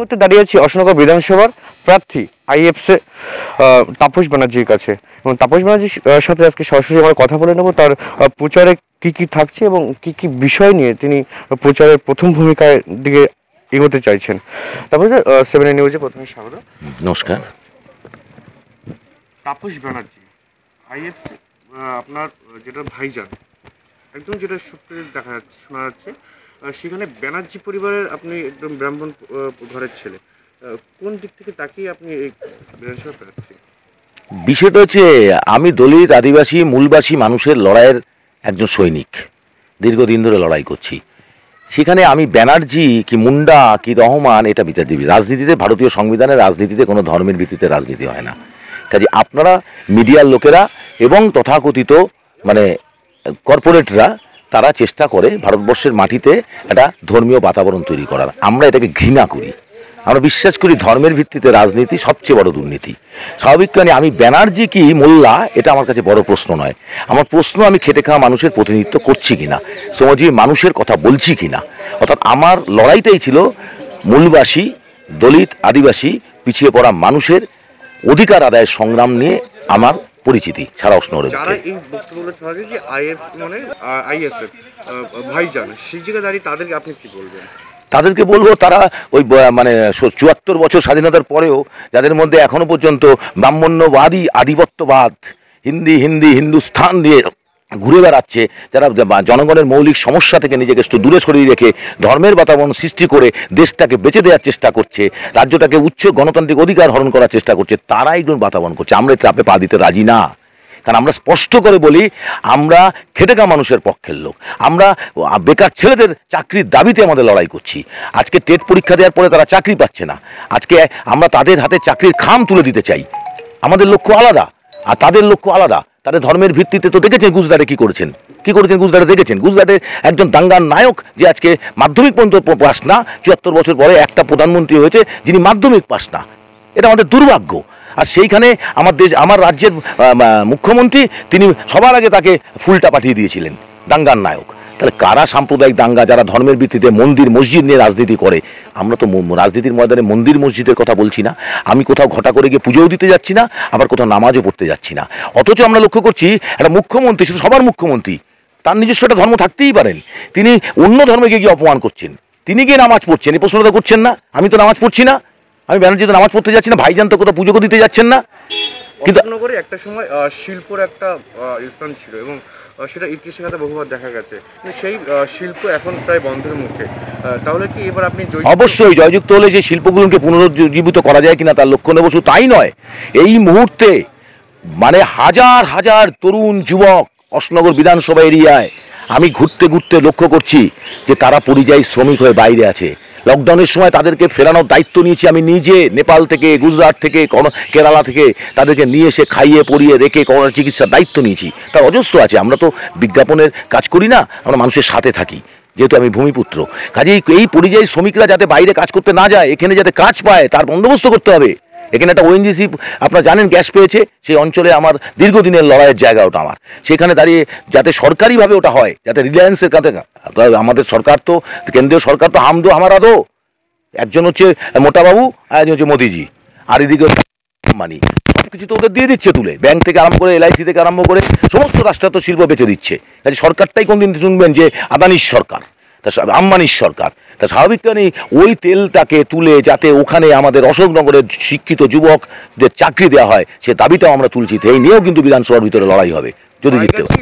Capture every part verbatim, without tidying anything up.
মুহূর্তে দাঁড়িয়ে আছি অশোকনগর বিধানসভার প্রার্থী আইএফসি তাপস ব্যানার্জির কাছে, এবং তাপস ব্যানার্জির সাথে আজকে সরাসরি আমরা কথা বলে নেব তার প্রচারে কি কি থাকছে এবং কি কি বিষয় নিয়ে তিনি প্রচারের প্রথম ভূমিকায় দিকে এগোতে চাইছেন। তারপরে সেভেন নিউজে প্রথমে স্বাগত। নমস্কার। তাপস ব্যানার্জি আইএফসি আপনার যেটা ভাইজান, একদম যেটা সূত্রে দেখা যাচ্ছে শোনা যাচ্ছে, সেখানে ব্যানার্জি পরিবারের আপনি একদম ব্রাহ্মণ ঘরের ছেলে, কোন দিক থেকে তাকিয়ে আপনি এই বিধানসভা প্রার্থী? বিষয়টা হচ্ছে আমি দলিত আদিবাসী মূলবাসী মানুষের লড়াইয়ের একজন সৈনিক, দীর্ঘদিন ধরে লড়াই করছি। সেখানে আমি ব্যানার্জি কি মুন্ডা কি রহমান এটা বিচার দিবি। রাজনীতিতে, ভারতীয় সংবিধানের রাজনীতিতে কোনো ধর্মের ভিত্তিতে রাজনীতি হয় না। কাজে আপনারা মিডিয়ার লোকেরা এবং তথাকথিত মানে কর্পোরেটরা তারা চেষ্টা করে ভারতবর্ষের মাটিতে একটা ধর্মীয় বাতাবরণ তৈরি করার। আমরা এটাকে ঘৃণা করি। আমরা বিশ্বাস করি ধর্মের ভিত্তিতে রাজনীতি সবচেয়ে বড় দুর্নীতি। স্বাভাবিক কারণে আমি ব্যানার্জি কি মোল্লা এটা আমার কাছে বড় প্রশ্ন নয়। আমার প্রশ্ন আমি খেটে খাওয়া মানুষের প্রতিনিধিত্ব করছি কিনা, সমাজে মানুষের কথা বলছি কিনা। অর্থাৎ আমার লড়াইটাই ছিল মূলবাসী, দলিত, আদিবাসী, পিছিয়ে পড়া মানুষের অধিকার আদায়ের সংগ্রাম নিয়ে আমার পরিচিতি সারা অশোকনগরে। যারা এই বক্তব্যগুলো শোনা যায় যে আইএফ মানে আইএসএফ ভাইজান, সেই জায়গায় দাঁড়িয়ে তাদেরকে আপনি কি বলবেন? তাদেরকে বলবো তারা ওই মানে চুয়াত্তর বছর স্বাধীনতার পরেও যাদের মধ্যে এখনো পর্যন্ত ব্রাহ্মণ্যবাদী আধিপত্যবাদ, হিন্দি হিন্দি হিন্দুস্থান দিয়ে ঘুরে বেড়াচ্ছে, যারা জনগণের মৌলিক সমস্যা থেকে নিজেকে একটু দূরে সরিয়ে রেখে ধর্মের বাতাবরণ সৃষ্টি করে দেশটাকে বেঁচে দেওয়ার চেষ্টা করছে, রাজ্যটাকে উচ্চ গণতান্ত্রিক অধিকার হরণ করার চেষ্টা করছে, তারাই একজন বাতাবরণ করছে। আমরা চাপে পা দিতে রাজি না। কারণ আমরা স্পষ্ট করে বলি আমরা খেটে খাওয়া মানুষের পক্ষের লোক। আমরা বেকার ছেলেদের চাকরির দাবিতে আমাদের লড়াই করছি। আজকে টেট পরীক্ষা দেওয়ার পরে তারা চাকরি পাচ্ছে না। আজকে আমরা তাদের হাতে চাকরির খাম তুলে দিতে চাই। আমাদের লক্ষ্য আলাদা আর তাদের লক্ষ্য আলাদা। তাদের ধর্মের ভিত্তিতে তো দেখেছেন গুজরাটে কি করেছেন, কি করেছেন গুজরাটে দেখেছেন। গুজরাটের একজন দাঙ্গার নায়ক যে আজকে মাধ্যমিক পর্যন্ত পাস না, চুয়াত্তর বছর পরে একটা প্রধানমন্ত্রী হয়েছে যিনি মাধ্যমিক পাস না। এটা আমাদের দুর্ভাগ্য। আর সেইখানে আমার দেশ, আমার রাজ্যের মুখ্যমন্ত্রী তিনি সবার আগে তাকে ফুলটা পাঠিয়ে দিয়েছিলেন, দাঙ্গার নায়ক। তাহলে কারা সাম্প্রদায়িক দাঙ্গা, যারা ধর্মের ভিত্তিতে মন্দির মসজিদ নিয়ে রাজনীতি করে? আমরা তো রাজনীতির ময়দানে মন্দির মসজিদের কথা বলছি না। আমি কোথাও ঘটা করে গিয়ে পুজোও দিতে যাচ্ছি না, আবার কোথাও নামাজও পড়তে যাচ্ছি না। অথচ আমরা লক্ষ্য করছি একটা মুখ্যমন্ত্রী, শুধু সবার মুখ্যমন্ত্রী, তার নিজস্ব একটা ধর্ম থাকতেই পারেন, তিনি অন্য ধর্মকে গিয়ে অপমান করছেন। তিনি গিয়ে নামাজ পড়ছেন, এই প্রশ্নটা করছেন না। আমি তো নামাজ পড়ছি না, আমি ব্যানার্জি তো নামাজ পড়তে যাচ্ছি না, ভাইজান তো কোথাও পুজো দিতে যাচ্ছেন না। কিন্তু অশোকনগরে একটা সময় শিল্পর একটা স্থান ছিল এবং সেটা ইতিহাসে বহুবার দেখা গেছে, কিন্তু সেই শিল্প এখন প্রায় বন্ধের মুখে। তাহলে কি এবার আপনি অবশ্যই জয়যুক্ত হলে যে শিল্পগুলোকে পুনরুজ্জীবিত করা যায় কিনা তার লক্ষ্য নেব। শুধু তাই নয়, এই মুহূর্তে মানে হাজার হাজার তরুণ যুবক অশোকনগর বিধানসভা এরিয়ায় আমি ঘুরতে ঘুরতে লক্ষ্য করছি যে তারা পরিযায়ী শ্রমিক হয়ে বাইরে আছে। লকডাউনের সময় তাদেরকে ফেরানোর দায়িত্ব নিয়েছি আমি নিজে। নেপাল থেকে, গুজরাট থেকে, কেরালা থেকে তাদেরকে নিয়ে এসে খাইয়ে পরিয়ে রেখে করোনা চিকিৎসার দায়িত্ব নিয়েছি। তার অজস্র আছে। আমরা তো বিজ্ঞাপনের কাজ করি না, আমরা মানুষের সাথে থাকি, যেহেতু আমি ভূমিপুত্র। কাজেই এই পরিযায়ী শ্রমিকরা যাতে বাইরে কাজ করতে না যায়, এখানে যাতে কাজ পায় তার বন্দোবস্ত করতে হবে। এখানে একটা ওএনজিসি আপনারা জানেন গ্যাস পেয়েছে, সেই অঞ্চলে আমার দীর্ঘদিনের লড়াইয়ের জায়গা ওটা আমার। সেখানে দাঁড়িয়ে যাতে সরকারিভাবে ওটা হয়, যাতে রিলায়েন্সের কাছে, আমাদের সরকার তো কেন্দ্রীয় সরকার তো হাম দো হামারা দো, একজন হচ্ছে মোটাবাবু আর একজন হচ্ছে মোদিজি, আর এদিকে আম্বানি, সব কিছু তো ওদের দিয়ে দিচ্ছে তুলে, ব্যাংক থেকে আরম্ভ করে এলআইসি থেকে আরম্ভ করে সমস্ত রাষ্ট্রায়ত্ত শিল্প বেচে দিচ্ছে। কাজে সরকারটাই কোনদিন শুনবেন যে আদানির সরকার, তা আম্বানির সরকার। তা স্বাভাবিক কারণে ওই তেলটাকে তুলে যাতে ওখানে আমাদের অশোকনগরের শিক্ষিত যুবকদের চাকরি দেওয়া হয়, সে দাবিটাও আমরা তুলছি। এই নিয়েও কিন্তু বিধানসভার ভিতরে লড়াই হবে যদি জিততে পারে।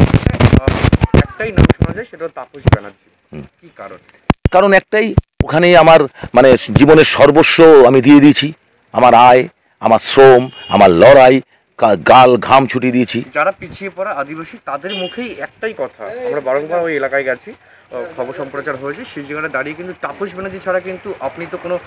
একটাই নাম শোনা যায়, সেটা তাপস ব্যানার্জি। কি কারণ? কারণ একটাই, ওখানেই আমার মানে জীবনের সর্বস্ব আমি দিয়ে দিয়েছি। আমার আয়, আমার শ্রম, আমার লড়াই, গাল ঘাম ছুটিয়ে দিয়েছি। যারা পিছিয়ে পড়া আদিবাসী তাদের মুখেই একটাই কথা, আমরা বারংবার ওই এলাকায় গেছি, খবর সম্প্রচার হয়েছে, সেই জায়গাটা দাঁড়িয়ে কিন্তু তাপস ব্যানার্জি ছাড়া কিন্তু আপনি তো কোনো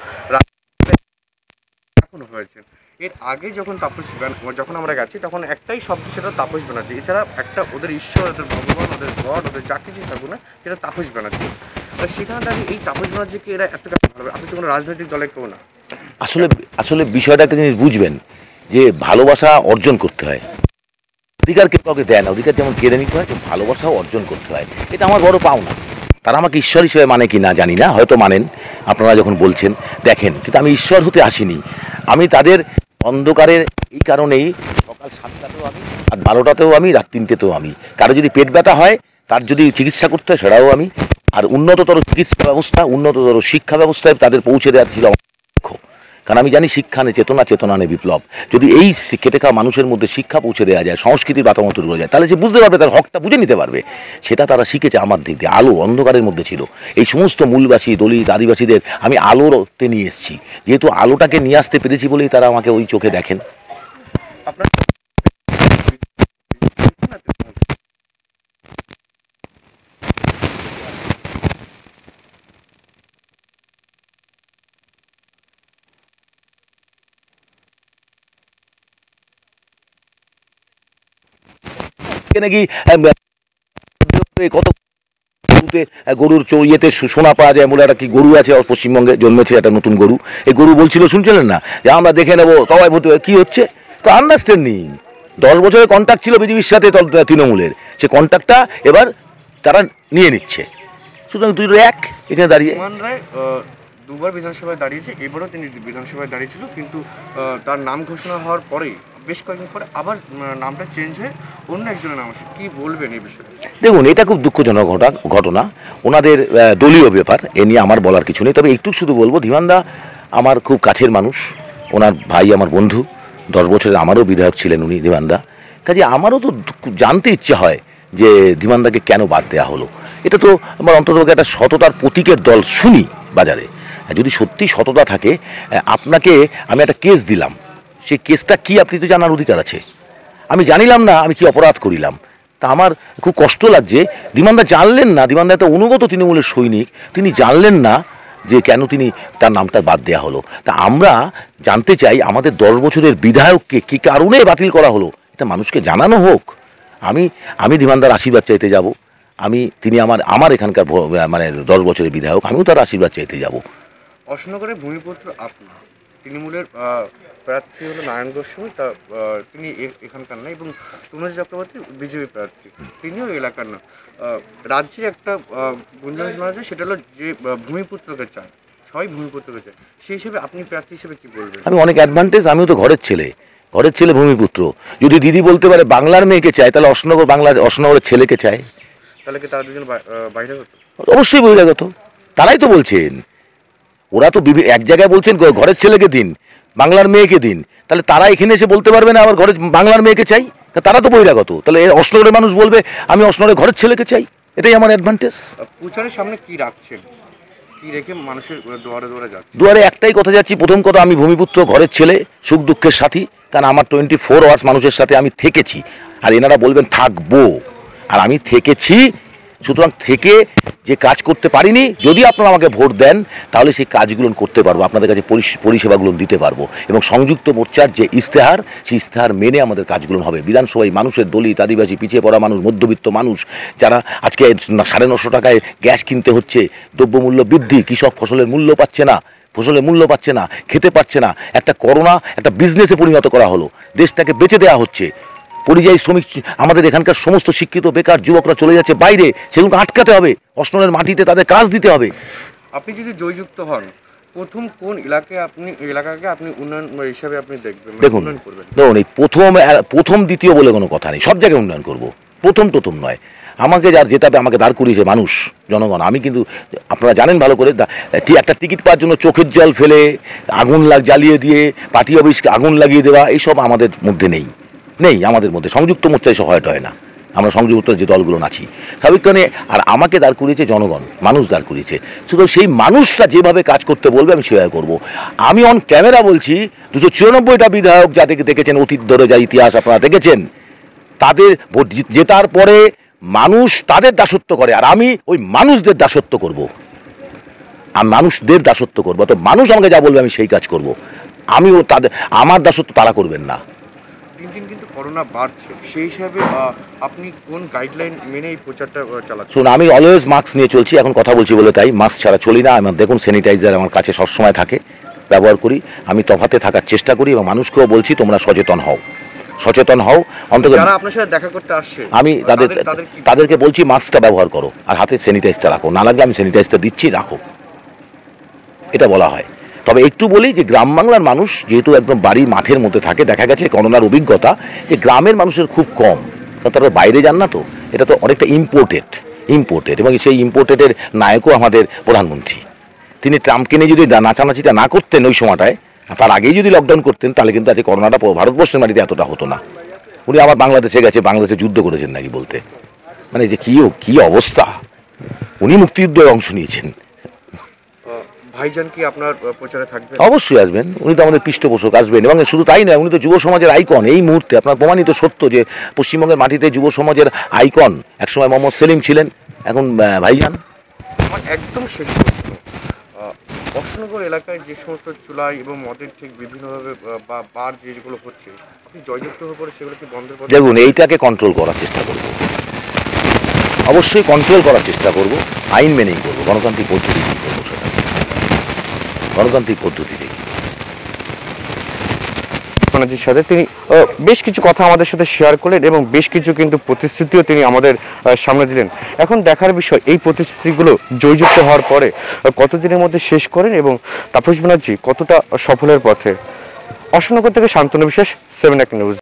এখনো হয়েছে। এর আগে যখন তাপস যখন আমরা গেছি তখন একটাই শব্দ, সেটা তাপস ব্যানার্জি। এছাড়া একটা ওদের ঈশ্বর, ওদের ভগবান, ওদের গড, ওদের যা কিছু থাকুক না, সেটা তাপস ব্যানার্জি। সেখানে দাঁড়িয়ে এই তাপস ব্যানার্জিকে এরা এতটা ভালো, আপনি তো কোনো রাজনৈতিক দলের কেউ না। আসলে আসলে বিষয়টাকে জিনিস বুঝবেন যে ভালোবাসা অর্জন করতে হয়, অধিকার কেউ কাউকে দেয় না। অধিকার যেমন কেড়ে নিতে হয়, ভালোবাসাও অর্জন করতে হয়। এটা আমার বড় পাওনা। তারা আমাকে ঈশ্বর হিসেবে মানে কি না জানি না, হয়তো মানেন আপনারা যখন বলছেন। দেখেন, কিন্তু আমি ঈশ্বর হতে আসিনি। আমি তাদের অন্ধকারের এই কারণেই সকাল সাতটাতেও আমি, রাত বারোটাতেও আমি, রাত তিনটেতেও আমি। কারো যদি পেট ব্যথা হয়, তার যদি চিকিৎসা করতে হয় সেটাও আমি। আর উন্নততর চিকিৎসা ব্যবস্থা, উন্নততর শিক্ষা ব্যবস্থায় তাদের পৌঁছে দেওয়া ছিল আমার লক্ষ্য। কারণ আমি জানি শিক্ষা নে চেতনা, চেতনা নে বিপ্লব। যদি এই খেটে খাওয়া মানুষের মধ্যে শিক্ষা পৌঁছে দেওয়া যায়, সংস্কৃতির বাতাবরণ তৈরি করা যায়, তাহলে সে বুঝতে পারবে, তার হকটা বুঝে নিতে পারবে। সেটা তারা শিখেছে আমার দিক দিয়ে। আলো অন্ধকারের মধ্যে ছিল। এই সমস্ত মূলবাসী, দলিত, আদিবাসীদের আমি আলোতে নিয়ে এসেছি। যেহেতু আলোটাকে নিয়ে আসতে পেরেছি বলেই তারা আমাকে ওই চোখে দেখেন। আপনার নাকি কত গরুর ইয়েতে সোনা পাওয়া যায় বলে একটা কি গরু আছে পশ্চিমবঙ্গে জন্মেছে, একটা নতুন গরু। এই গরু বলছিল, শুনছিলেন না, যে আমরা দেখে নেবো সবাই ভোট। কি হচ্ছে তো আন্ডারস্ট্যান্ডিং। দশ বছরের কন্ট্যাক্ট ছিল বিজেপির সাথে তৃণমূলের, সে কন্ট্যাক্টটা এবার তারা নিয়ে নিচ্ছে। সুতরাং দুটো এক এখানে দাঁড়িয়ে দুবার বিধানসভায় দাঁড়িয়েছে, এবারও তিনি বিধানসভায় দাঁড়িয়েছিল, কিন্তু তার নাম ঘোষণা হওয়ার পরেই বেশ কয়েকদিন পরে আবার নামটা চেঞ্জ হয়ে অন্য একজনের নাম আসে। কি বলবেন এই বিষয়ে? দেখুন, এটা খুব দুঃখজনক ঘটনা, ওনাদের দলীয় ব্যাপার, এ নিয়ে আমার বলার কিছু নেই। তবে একটু শুধু বলবো, ধীমানদা আমার খুব কাছের মানুষ, ওনার ভাই আমার বন্ধু, দশ বছরের আমারও বিধায়ক ছিলেন উনি ধীমানদা। কাজে আমারও তো জানতে ইচ্ছে হয় যে ধীমানদাকে কেন বাদ দেওয়া হলো। এটা তো আমার অন্তত একটা সততার প্রতীকের দল শুনি বাজারে। যদি সত্যি সততা থাকে, আপনাকে আমি একটা কেস দিলাম, সেই কেসটা কি আপনি তো জানার অধিকার আছে। আমি জানিলাম না আমি কি অপরাধ করিলাম, তা আমার খুব কষ্ট লাগছে। ধীমানদা জানলেন না, ধীমানদা একটা অনুগত তৃণমূলের সৈনিক, তিনি জানলেন না যে কেন তিনি তার নামটা বাদ দেওয়া হলো। তা আমরা জানতে চাই আমাদের দশ বছরের বিধায়ককে কী কারণে বাতিল করা হলো, এটা মানুষকে জানানো হোক। আমি আমি ধীমানদার আশীর্বাদ চাইতে যাব। আমি তিনি আমার আমার এখানকার মানে দশ বছরের বিধায়ক, আমিও তার আশীর্বাদ চাইতে যাব। অশোকনগরের ভূমিপুত্র আপনি, তৃণমূলের প্রার্থী হলো নারায়ণ গোস্বামী, তা তিনি এখানকার না, এবং তনুজ চক্রবর্তী বিজেপি প্রার্থী, তিনিও এলাকার না। রাজ্যে একটা গুঞ্জন শোনা যায়, সেটা হলো যে ভূমিপুত্রকে চায়, সবাই ভূমিপুত্রকে চায়। সেই হিসেবে আপনি প্রার্থী হিসেবে কি বলবেন? আমি অনেক অ্যাডভান্টেজ, আমিও তো ঘরের ছেলে, ঘরের ছেলে ভূমিপুত্র। যদি দিদি বলতে পারে বাংলার মেয়েকে চায়, তাহলে অশোকনগর বাংলার অশোকনগরের ছেলেকে চায়। তাহলে কি তারা দুজন বহিরাগত? অবশ্যই বহিরাগত, তারাই তো বলছেন। ওরা তো এক জায়গায় বলছেন ঘরের ছেলেকে দিন, বাংলার মেয়েকে দিন, তাহলে তারা এখানে এসে বলতে পারবে না আবার ঘরের বাংলার মেয়েকে চাই? তারা তো বহিরাগত। তাহলে অশোকনগরের মানুষ বলবে আমি অশোকনগরের ঘরের ছেলেকে চাই, এটাই আমার অ্যাডভান্টেজ। প্রচারের সামনে কি রাখছেন, কি রেখে মানুষের দুয়ারে দুয়ারে যাচ্ছে? দুয়ারে একটাই কথা যাচ্ছি, প্রথম কথা আমি ভূমিপুত্র, ঘরের ছেলে, সুখ দুঃখের সাথী। কারণ আমার টোয়েন্টি ফোর আওয়ার্স মানুষের সাথে আমি থেকেছি, আর এনারা বলবেন থাকবো, আর আমি থেকেছি। সুতরাং থেকে যে কাজ করতে পারিনি, যদি আপনারা আমাকে ভোট দেন তাহলে সেই কাজগুলো করতে পারবো, আপনাদের কাছে পরিষেবাগুলো দিতে পারবো। এবং সংযুক্ত মোর্চার যে ইস্তেহার, সেই ইস্তেহার মেনে আমাদের কাজগুলো হবে। বিধানসভায় মানুষের দলিত, আদিবাসী, পিছিয়ে পড়া মানুষ, মধ্যবিত্ত মানুষ, যারা আজকে সাড়ে নশো টাকায় গ্যাস কিনতে হচ্ছে, দ্রব্যমূল্য বৃদ্ধি, কৃষক ফসলের মূল্য পাচ্ছে না, ফসলের মূল্য পাচ্ছে না, খেতে পাচ্ছে না, একটা করোনা একটা বিজনেসে পরিণত করা হলো, দেশটাকে বেচে দেওয়া হচ্ছে। পরিযায়ী শ্রমিক আমাদের এখানকার সমস্ত শিক্ষিত বেকার যুবকরা চলে যাচ্ছে বাইরে, সেগুলো আটকাতে হবে, অশোকনগরের মাটিতে তাদের কাজ দিতে হবে। আপনি যদি জয়যুক্ত হন, প্রথম কোন এলাকায় আপনি এলাকাকে আপনি উন্নয়ন হিসাবে আপনি দেখবেন? দেখুন দেখুন এই প্রথম প্রথম দ্বিতীয় বলে কোনো কথা নেই, সব জায়গায় উন্নয়ন করব, প্রথম প্রথম নয়। আমাকে যার যেটাতে আমাকে দাঁড় করিয়েছে মানুষ, জনগণ। আমি কিন্তু আপনারা জানেন ভালো করে, একটা টিকিট পাওয়ার জন্য চোখের জল ফেলে আগুন লাগ জ্বালিয়ে দিয়ে পার্টি অফিসকে আগুন লাগিয়ে দেওয়া, এইসব আমাদের মধ্যে নেই নেই আমাদের মধ্যে। সংযুক্ত মোর্চায় সব হয়তো হয় না, আমরা সংযুক্ত যে দলগুলো আছি স্বাভাবিকভাবে। আর আমাকে দাঁড় করিয়েছে জনগণ, মানুষ দাঁড় করিয়েছে। শুধু সেই মানুষরা যেভাবে কাজ করতে বলবে আমি সেভাবে করবো। আমি অন ক্যামেরা বলছি, দুশো চুরানব্বইটা বিধায়ক যাদেরকে দেখেছেন অতীত ধরে, যা ইতিহাস আপনারা দেখেছেন, তাদের ভোট জেতার পরে মানুষ তাদের দাসত্ব করে, আর আমি ওই মানুষদের দাসত্ব করব, আমি মানুষদের দাসত্ব করবো। তো মানুষ আমাকে যা বলবে আমি সেই কাজ করব। আমিও তাদের, আমার দাসত্ব তারা করবেন না। দিন দিন কিন্তু করোনা বাড়ছে, সেই হিসাবে আপনি কোন গাইডলাইন মেনে এই প্রচারটা চালাচ্ছেন? শুনুন, আমি অলওয়েজ মাস্ক নিয়ে চলছি, এখন কথা বলছি বলে তাই মাস্ক ছাড়া চলি না। আমার দেখুন স্যানিটাইজার আমার কাছে সবসময় থাকে, ব্যবহার করি। আমি তফাতে থাকার চেষ্টা করি এবং মানুষকেও বলছি তোমরা সচেতন হও। সচেতন হও। অন্তত যারা আপনার সাথে দেখা করতে আসছে আমি তাদের তাদেরকে বলছি মাস্কটা ব্যবহার করো আর হাতে স্যানিটাইজটা রাখো, না লাগলে আমি স্যানিটাইজটা দিচ্ছি, রাখো, এটা বলা হয়। তবে একটু বলি যে গ্রাম বাংলার মানুষ যেহেতু একদম বাড়ি মাঠের মধ্যে থাকে, দেখা গেছে করোনার অভিজ্ঞতা যে গ্রামের মানুষের খুব কম, কারণ তারা বাইরে যান না, তো এটা তো অনেকটা ইম্পোর্টেড ইম্পোর্টেড এবং সেই ইম্পোর্টেডের নায়কও আমাদের প্রধানমন্ত্রী। তিনি ট্রাম্পকে নিয়ে যদি নাচানাচিটা না করতেন ওই সময়টায়, তার আগেই যদি লকডাউন করতেন, তাহলে কিন্তু আজকে করোনাটা ভারতবর্ষের মাটিতে এতটা হতো না। উনি আবার বাংলাদেশে গেছে, বাংলাদেশে যুদ্ধ করেছেন নাকি বলতে, মানে যে কী কী অবস্থা, উনি মুক্তিযুদ্ধে অংশ নিয়েছেন। ভাইজান কি আপনার প্রচারে থাকবেন? অবশ্যই আসবেন, উনি তো আমাদের পৃষ্ঠপোষক, আসবেন। এবং শুধু তাই নয়, উনি তো যুব সমাজের আইকন এই মুহূর্তে। আপনার প্রমাণিত সত্য যে পশ্চিমবঙ্গের মাটিতে যুব সমাজের আইকন একসময় মোহাম্মদ সেলিম ছিলেন, এখন ভাইজান। আমার একদম শেষ প্রশ্ন, অশোকনগর এলাকায় যে সমস্ত চুলাই এবং মদের ঠিক বিভিন্নভাবে বা বার যেগুলো হচ্ছে, আপনি জয়যুক্ত হয়ে পড়ে সেগুলো কি বন্ধ করবেন? দেখুন, এইটাকে কন্ট্রোল করার চেষ্টা করব, অবশ্যই কন্ট্রোল করার চেষ্টা করব, আইন মেনেই করবো, গণতান্ত্রিক পদ্ধতি করবো, সেটা গণতান্ত্রিক পদ্ধতি দেখি। বানার্জির সাথে তিনি বেশ কিছু কথা আমাদের সাথে শেয়ার করলেন এবং বেশ কিছু কিন্তু প্রতিশ্রুতিও তিনি আমাদের সামনে দিলেন। এখন দেখার বিষয় এই প্রতিশ্রুতিগুলো জয়যুক্ত হওয়ার পরে কতদিনের মধ্যে শেষ করেন এবং তাপস ব্যানার্জি কতটা সফলের পথে। অশোকনগর থেকে শান্তনু বিশ্বাস, সেভেন এক নিউজ।